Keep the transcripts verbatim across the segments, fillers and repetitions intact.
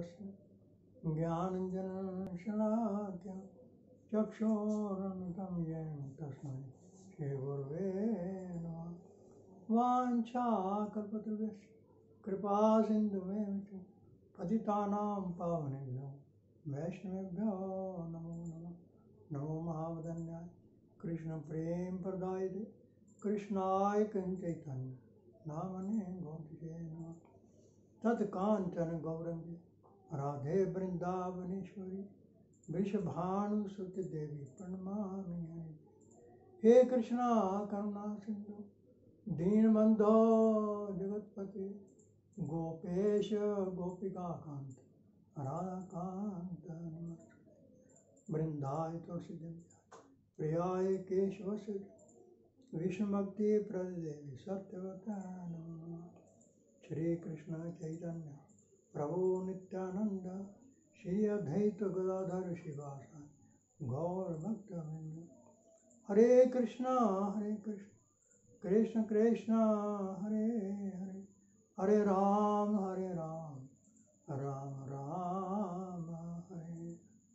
तस्य ज्ञानाञ्जनं शलाकया चक्षुरुन्मिलितं येन तस्मै श्रीगुरवे नमः। वाञ्छाकल्पतरुभ्यश्च कृपा सिन्धुभ्यः च पतितानां पावनेभ्यो वैष्णवेभ्यो नमो नमः। नमो महावदन्याय कृष्ण प्रेम प्रदायते कृष्णाय चैतन्य नामने गौरचे नमः। तत्कांचन गौरंगे राधे वृंदावनेश्वरी वृषभानुसुते देवी प्रणमामि हरि। हे कृष्णा करुणा सिंधु दीनबंधो जगतपते गोपेश गोपिका कांत राधा कांत नमस्ते। वृंदाय तुलसीदेव प्रियाय केशवस्य विष्णुभक्ति प्रदेवी सत्यवता नमः। श्री कृष्ण चैतन्य प्रभु नित्यानंद श्री अद्वैत गदाधर शिवासादि गौर भक्तवृंद। हरे कृष्णा हरे कृष्ण कृष्ण कृष्ण हरे हरे हरे राम हरे राम राम राम हरे।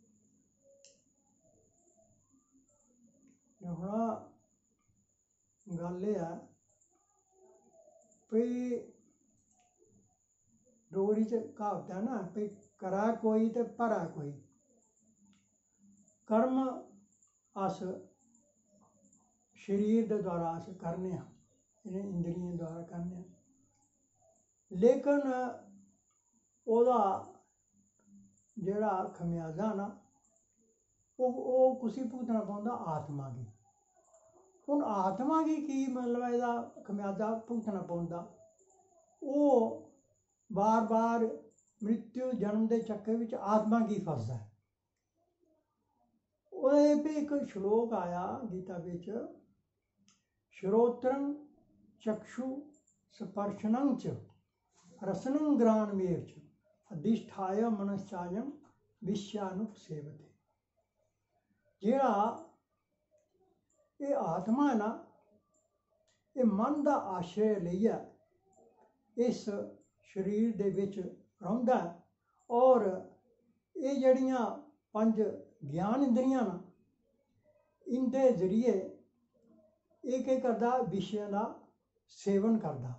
ਹੁਣ ਗੱਲ ਇਹ ਆ ਵੀ डोगरी च कहावत है ना भी करा कोई ते भरा कोई। कर्म अस शरीर के द्वारा अस करने इन्हें इंद्रियों द्वारा करने, लेकिन ओदा जेड़ा खमियाजा ना वो कुसी भुगतना पौंदा आत्मा की। हुण आत्मा की की मतलब इहदा खमियाजा भुगतना पौंदा, वो बार बार मृत्यु जन्म के चक्कर विच आत्मा की फसदा है। ओहदे पे एक श्लोक आया गीता विच, श्रोत्रं चक्षु स्पर्शनं च रसनं ग्राणमेव च अधिष्ठाय मनश्चायं विषयानुपसेवते। जेड़ा ये आत्मा है ना, ये मन का आश्रय लइयै इस शरीर दे विच रहिंदा है, और ये जड़ियां पंज ज्ञान इंद्रियां ना, इनके जरिए ये क्या करता, विषयों का सेवन करता।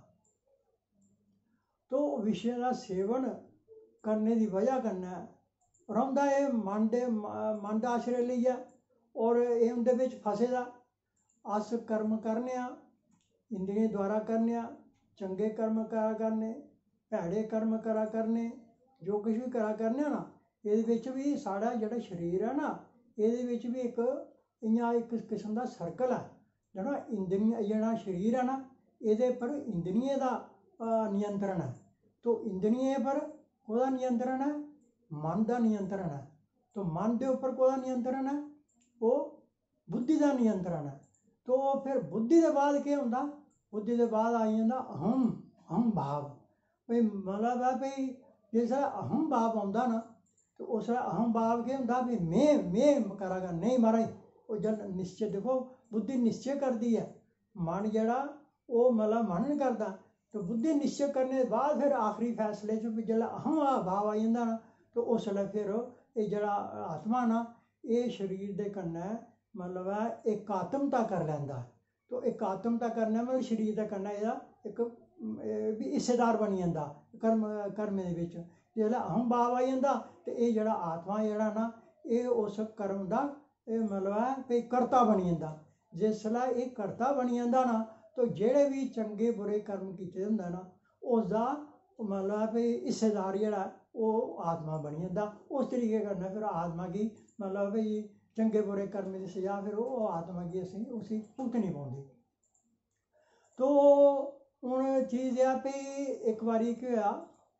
तो विषयों का सेवन करने की वजह कन्नै रहिंदा है मन दे मन का आश्रय लइयै, और ये उंदे विच फसे दा। अस कर्म करने आ, इंद्रियें द्वारा करने आ, चंगे कर्म करा करने, भैड़े कर्म करा करने, जो कुछ भी करा करने ना, ये भी साड़ा जेह्ड़ा शरीर है ना, ये भी एक इ'यां एक किस्म का सर्कल है। जेह्ड़ा इंद्रियां जेह्ड़ा शरीर है ना, ये पर इंद्रियें का नियंत्रण है। तो इंद्रियें पर कोह्दा नियंत्रण है? मन का नियंत्रण है। तो मन के उपर कोह्दा नियंत्रण है? वो बुद्धि का नियंत्रण है। तो फिर बुद्धि के बाद क्या होंदा? बुद्धि के बाद आई जांदा अहम अहम भाव। भाई मतलब है भाई जिस अहम भाव आंदा ना, तो उस अहम भाव क्या होंदा भी मैं मैं करागा नहीं महाराज। वो जब निश्चय देखो, बुद्धि निश्चय करती है, मन जड़ा वो मतलब मन नहीं करता। तो बुद्धि निश्चय करने के बाद फिर आखिरी फैसले च जिसलै अहम भाव आई जांदा ना, तो उसलै फिर ये जड़ा आत्मा ना, ये शरीर के कन्नै मतलब है एकात्मता कर लैंदा है। तो एकात्मता करना मतलब शरीर के कन्नै एह्दा इक भी हिस्सेदार बनी जंदा कर्म कर्में दे बिच। जिसलै अहम भाव आई जंदा, तो ये जड़ा आत्मा जेह्ड़ा ना, ये उस कर्म का मतलब है भाई कर्ता बनी जंदा। जिसलै एह् कर्ता बनी जंदा ना, तो जेह्ड़े भी चंगे बुरे कर्म कीते होंदे ना, उसदा मतलब भाई हिस्सेदार जेह्ड़ा ओह् आत्मा बनी जंदा। उस तरीके कन्नै फिर आत्मा गी मतलब भाई चंगे बुरे कर्म की सजा फिर ओह् आत्मा गी असें उसी भुगतनी पौंदी। तो हूँ चीज़ है भाई एक बारी केह् होया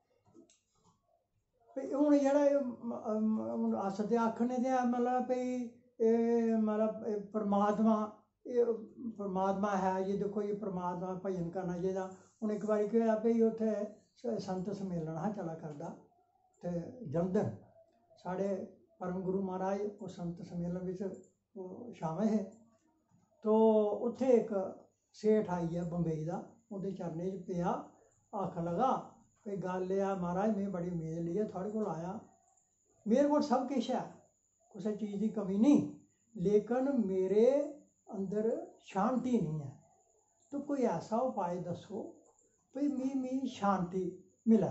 भाई हूँ जेह्ड़ा हूँ अस ते आखने ते मतलब भाई मतलब परमात्मा परमात्मा है, ये देखो ये परमात्मा भजन करना चाहिए। हूँ एक बारी केह् होया भाई उत्थे संत सम्मेलन हा चला करदा ते जमदन। साढ़े परम गुरु महाराज वो संत सम्मेलन विच शामिल हे। तो उत्थे एक सेठ आई गया बंबई का, उहदे चरणें च पेआ, आखन लगा भाई गल यह महाराज मैं बड़ी उम्मीद लेइयै थुआढ़े कोल आया, मेरे को सब किश है, कुसै चीज़ की कमी नहीं, लेकिन मेरे अंदर शांति नहीं है। तो कोई ऐसा उपाय दसो भाई मी मी शांति मिले।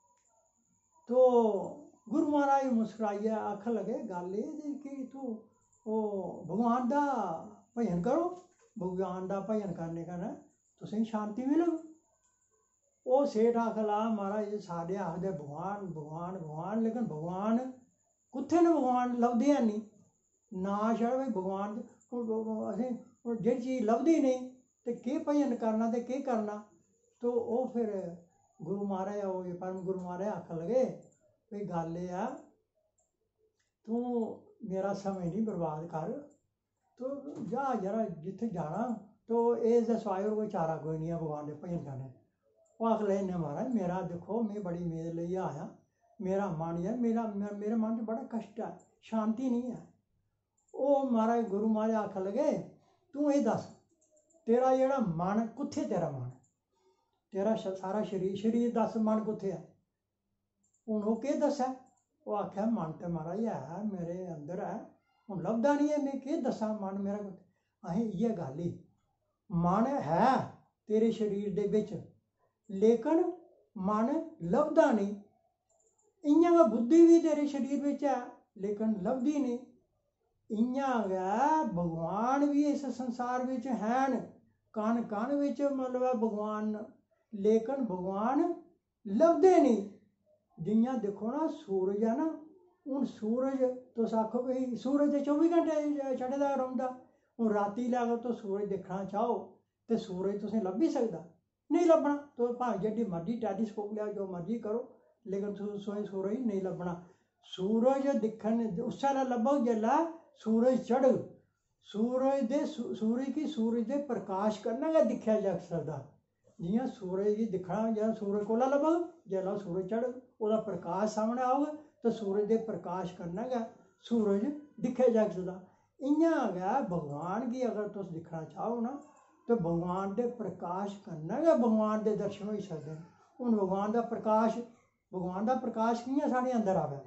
तो गुरु महाराज मुस्कुराइए आखन लगे गल ये कि तू वो भगवान का भजन करो, भगवान का भजन करने कन्नै तुसें शांति मिलग। वो सेठ आख ला महाराज सारे आखदे भगवान भगवान भगवान, लेकिन भगवान कुत्थे न, भगवान लभदे है नहीं ना, छड़ भाई भगवान असें जेह्ड़ी चीज़ लभदी नहीं ते केह् भजन करना ते केह् करना। तो वो फिर गुरु महाराज वो परम गुरु महाराज आखन लगे भाई गल एह् ऐ तू मेरा समय नहीं बर्बाद कर, तो जा जरा जित्थे जाना, तो इस दे होर कोई चारा कोई नहीं है भगवान के भजन करने। वो आख लगे नहीं महाराज मेरा देखो मैं बड़ी उम्मीद लेइयै आया, मेरा मन है मेरा मेरे मन च बड़ा कष्ट है, शांति नहीं है। वो महाराज गुरु महाराज आखन लगे तू ये दस तेरा जेह्ड़ा मन कुत्थे, तेरा मन तेरा सारा शरीर शरीर दस मन कुत्थे है। हूँ वो केह् दस्सै, वो आख्या मन तो महाराज है मेरे अंदर है, हूँ लभदा नहीं है, मैं केह् दस्सां मन मेरा कुत्थे। असें इ'यै गल ही, मन है तेरे शरीर दे बिच लेकिन मन लभदा नहीं, इ'यां गै बुद्धि भी तेरे शरीर बिच है लेकिन लभदी नहीं। इ'यां गै भगवान भी इस संसार बिच हैन, कन कन बिच मतलब भगवान, लेकिन भगवान लभदे नहीं। जियां दिक्खो ना सूरज है ना, हूँ सूरज तुस आखो भाई सूरज तो चौबी घंटे चढ़े दा रौंह्दा, हूँ राती लै अगर तुस सूरज दिक्खना चाहो तो सूरज तुसें लब्भी सकदा नहीं, लब्भना। तो भावें जेह्ड़ी मर्जी टैलीस्कोप लिया जो मर्जी करो लेकिन तुसें सूरज नहीं लब्भना। सूरज दिक्खन उस्सै लै लब्भग जेल्लै सूरज चढ़ग, सूरज दे सूरज गी सूरज दे प्रकाश कन्नै गै दिक्खेआ जाई सकदा। जियां सूरज गी दिक्खना जेल्लै सूरज कोला लब्भग जेल्लै सूरज चढ़ग, ओह्दा प्रकाश सामनै औग तो सूरज दे प्रकाश कन्नै गै सूरज दिक्खेआ जाई सकदा। इ'यां गै भगवान गी अगर तुस दिक्खना चाहो ना तो भगवान दे प्रकाश कन्नै गै भगवान दे दर्शन होई सकदे न। हूँ भगवान दा प्रकाश भगवान दा प्रकाश कि'यां साढ़े अंदर आवे,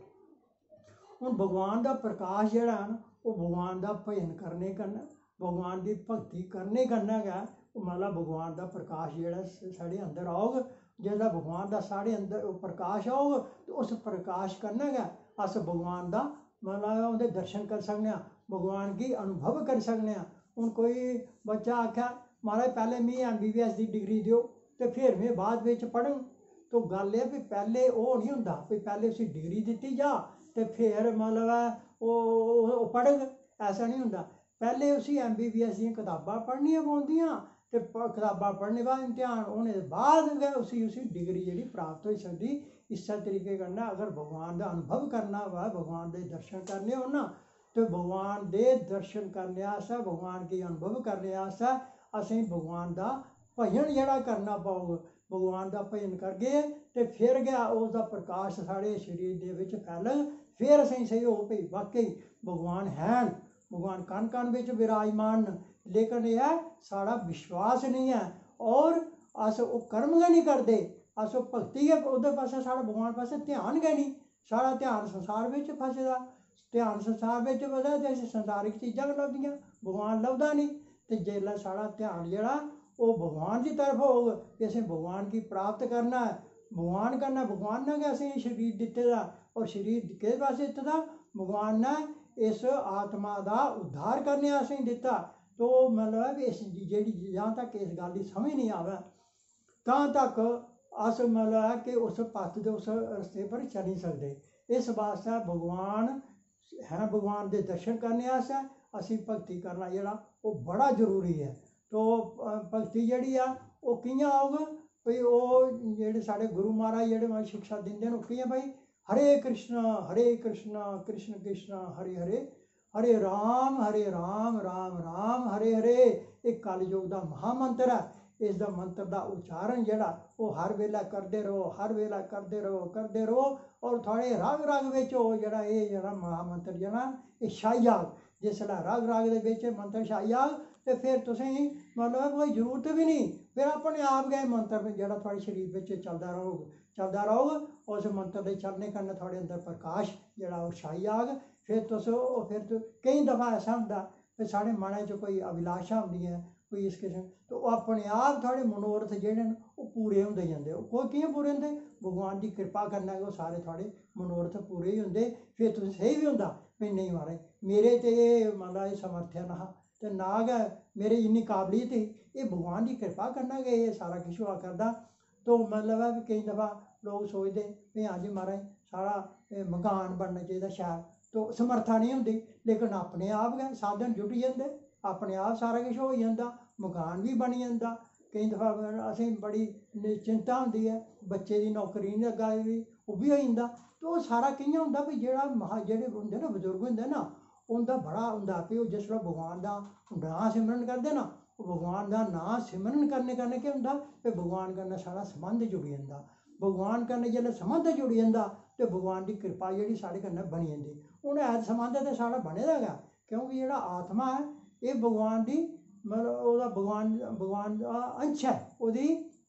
हूँ भगवान दा प्रकाश जेह्ड़ा है ना वो भगवान दा भजन करने कन्नै भगवान दी भगती करने कन्नै गै मतलब भगवान दा प्रकाश जेह्ड़ा साढ़े अंदर औग। जेल्लै भगवान दा साढ़े अंदर प्रकाश औग तो उस प्रकाश कन्नै गै अस भगवान दा मतलब उं'दे दर्शन करी सकने आं, भगवान गी अनुभव करी सकने आं। हूँ कोई बच्चा आखै महाराज पैह्लें मी एम बी बी एस दी डिग्री देओ ते फिर में बाद बिच पढ़ङ, तो गल एह् भी पैह्ले ओह् निं होंदा भी पैह्ले उसी डिग्री दित्ती जा ते फिर मतलब ओह् पढ़ग, ऐसा नहीं होंदा। पैह्ले उसी एम बी बी एस दियां कताबां पढ़नियां पौंदियां ते कताबां पढ़ने बाद इम्तिहान होने दे बाद गै उसी उसी डिग्री जेह्ड़ी प्राप्त होई सकदी। इस्सै तरीके कन्नै अगर भगवान दा अनुभव करना होऐ, भगवान दे दर्शन करने होन ना, तो भगवान दे दर्शन करने आस्तै भगवान गी अनुभव करने आस्तै असें भगवान दा भजन जेह्ड़ा करना पौग। भगवान दा भजन करगे ते फिर गै उसदा प्रकाश साढ़े शरीर दे बिच फैलग, फिर असेंगी सेही होग भई वाकई भगवान हैन, भगवान कन कन बिच विराजमान न। लेकिन यह है साढ़ा विश्वास नहीं है और अस ओह् कर्म गै नहीं करदे, अस भगती गै ओह्दे पास्सै साढ़ा भगवान पास्सै ध्यान गै नहीं, साढ़ा ध्यान संसार बिच फसे दा। ध्यान संसार बिच फसे ते असें संसारिक चीज़ां गै लभदियां, भगवान लभदा नहीं। ते जेल्लै साढ़ा ध्यान जेह्ड़ा ओह् भगवान की तरफ होग कि असें भगवान गी प्राप्त करना है, भगवान कन्नै भगवान ने गै असेंगी शरीर दित्ते दा, और शरीर किस वास्ते दित्ते दा, भगवान ने इस आत्मा दा उद्धार करने असेंगी दित्ता। तो मतलब इस जेह्ड़ी जहाँ तक इस गल की समझ नहीं आवे तां तक अस मतलब कि उस पथ दे उस रस्ते पर चली सकदे। इस वास्ते भगवान है, भगवान दे दर्शन करने आस्तै असीं भगती करना जेह्ड़ा ओह् बड़ा जरूरी है। तो भगती जेह्ड़ी आ ओह् कि'यां होग भई ओह् जेह्ड़े साढ़े गुरु महाराज जेह्ड़े शिक्षा दिंदे न ओह् कि'यां भई हरे कृष्ण हरे कृष्ण कृष्ण कृष्ण हरे हरे हरे राम हरे राम राम राम हरे हरे। एक कलयुग दा महामंत्र है। इस दा मंत्र दा उच्चारण जेह्ड़ा ओह् हर वेल्लै करदे रहो, हर वेल्लै करदे रहो करदे रहो और थुआढ़े रग रग बिच ओह् जेह्ड़ा एह् जेह्ड़ा महामंत्र जेह्ड़ा एह् छाई जाग। जिसलै रग रग दे बिच मंत्र छाई जाग तो फिर तुसें मतलब कोई जरूरत भी नहीं, फिर अपने आप गए मंत्र जेह्ड़ा थुआढ़े शरीर बिच चलदा रौह्ग चलदा रौह्ग उस मंत्र दे चलने कन्नै थुआढ़े अंदर प्रकाश जेह्ड़ा ओह् छाई जाग। फिर तुस फिर तुस केईं दफ़ा ऐसा होंदा कि साढ़े मनै च कोई अभिलाषा होंदी है कोई इस किस्म, तो ओह् अपने आप थुआढ़े मनोरथ जेह्ड़े न ओह् पूरे होंदे जंदे। कोई कि'यां पूरे होंदे? भगवान दी कृपा कन्नै गै ओह् सारे थुआढ़े मनोरथ पूरे ही होंदे। फिर तुसें स्हेई बी होंदा भाई नेईं महाराज मेरे ते एह् मतलब एह् समर्थन हा ते ना गै मेरी इन्नी काबलियत ही, एह् भगवान दी कृपा कन्नै गै एह् सारा किश होआ करदा। तो मतलब है कि केईं दफ़ा लोग सोचदे भाई हां जी महाराज साढ़ा मकान बनना चाहिदा शैल, तो समर्था नहीं होंदी, लेकिन अपने आप गै साधन जुटी जंदे, अपने आप सारा किश होई जंदा, मकान भी बनी जंदा। केईं दफ़ा असेंगी बड़ी चिंता होंदी है बच्चे दी नौकरी नहीं लग्गा दी ओह् बी होई जंदा। तो ओह् सारा कि'यां होंदा भाई जेह्ड़ा महा जेह्ड़े होंदे ना बजुर्ग होंदे ना उं'दा बड़ा होंदा कि ओह् जिसलै भगवान दा नांऽ सिमरन करदे ना, ओह् भगवान दा नांऽ सिमरन करने कन्नै केह् होंदा कि भगवान कन्नै साढ़ा संबंध जुड़ी जंदा। भगवान कन्नै जेल्लै संबंध जुड़ी जंदा ते भगवान दी कृपा जेह्ड़ी साढ़े कन्नै बनी जंदी। हून ऐ संबंध ते साढ़ा बने दा गै, क्योंकि जेह्ड़ा आत्मा है एह् भगवान दी मतलब ओह्दा भगवान भगवान दा अंश है, ओह्दी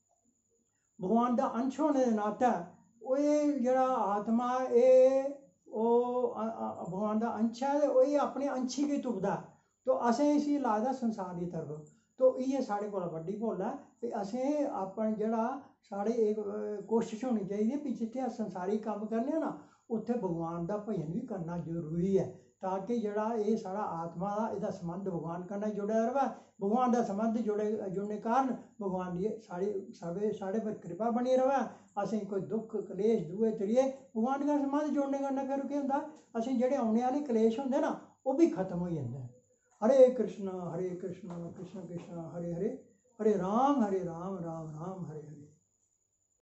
भगवान दा अंश होने दे नातै ओह् एह् जेह्ड़ा आत्मा एह् ओह् भगवान दा अंश है ते ओह् अपने अंश गी तुपदा ऐ। तो असें इसी लाए दा संसार दी तरफ, तो इ'यै साढ़े कोला बड्डी भुल है कि असें अपना जेह्ड़ा साढ़े इक कोशिश होनी चाहिदी कि जित्थै अस संसारिक कम्म करने आं ना उत्थै भगवान दा भजन बी करना जरूरी है, ताकि जेह्ड़ा एह् साढ़ा आत्मा दा एह्दा संबंध भगवान कन्नै जुड़े रवै। भगवान दा संबंध जुड़े जुड़ने कारण भगवान दी साढ़ी साढ़े साढ़े पर कृपा बनी रवै। असेंगी कोई दुख कलेश दुए त्रिये भगवान कन्नै संबंध जोड़ने कन्नै फिर केह् होंदा असेंगी जेह्ड़े औने आह्ले कलेश होंदे ना ओह् बी खत्म होई जंदे। हरे कृष्ण हरे कृष्ण कृष्ण कृष्ण हरे हरे, हरे राम हरे राम राम राम हरे हरे।